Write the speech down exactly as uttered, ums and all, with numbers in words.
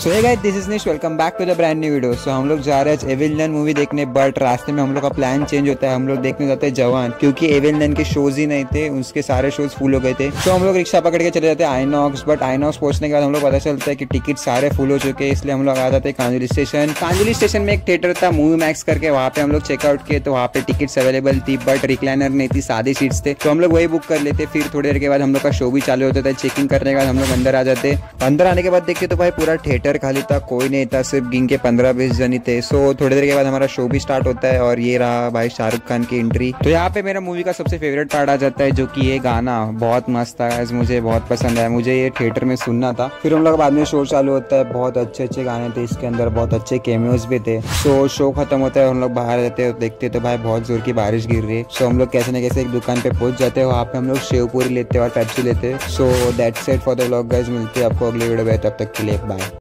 So hey guys, this is Nish, welcome back to the brand new video. So हम लोग जा रहे हैं एविल मूवी देखने, बट रास्ते में हम लोग का प्लान चेंज होता है। हम लोग देखने जाते हैं जवान, क्योंकि एविल के शोज ही नहीं थे, उसके सारे शोज फुल हो गए थे। तो हम लोग रिक्शा पकड़ के चले जाते हैं आईनॉक्स, बट आईनॉक्स पहुंचने के बाद हम लोग पता चलता है कि टिकट सारे फुल हो चुके हैं, इसलिए हम लोग आ जाते हैं कांजुली स्टेशन। कांजुली स्टेशन में एक थिएटर था मूवी मैक्स करके, वहाँ पे हम लोग चेकआउट किए तो वहाँ पे टिकट्स अवेलेबल थी, बट रिक्लाइनर नहीं थी, सादे सीट्स थे, तो हम लोग वही बुक कर लेते। फिर थोड़ी देर के बाद हम लोग का शो भी चालू होता था। चेकिंग करने के बाद हम लोग अंदर आ जाते। अंदर आने के बाद देखिए तो भाई पूरा थिएटर खाली था, कोई नहीं था, सिर्फ गिन के पंद्रह बीस जन ही थे। सो थोड़ी देर के बाद हमारा शो भी स्टार्ट होता है और ये रहा भाई शाहरुख खान की एंट्री। तो यहाँ पे मेरा मूवी का सबसे फेवरेट पार्ट आ जाता है, जो कि ये गाना बहुत मस्त था, मुझे बहुत पसंद आया, मुझे ये थिएटर में सुनना था। फिर हम लोग बाद में शो चालू होता है, बहुत अच्छे अच्छे गाने थे इसके अंदर, बहुत अच्छे कैमियोज भी थे। सो शो खत्म होता है, हम लोग बाहर रहते हैं, देखते तो भाई बहुत जोर की बारिश गिर रही है। सो हम लोग कैसे न कैसे एक दुकान पे पहुंच जाते हैं, वहाँ पे हम लोग शेव पूरी लेते हैं और पेप्सी लेते हैं। So that's it for the vlog guys, मिलते हैं आपको अगले वीडियो में, तब तक के लिए बाय।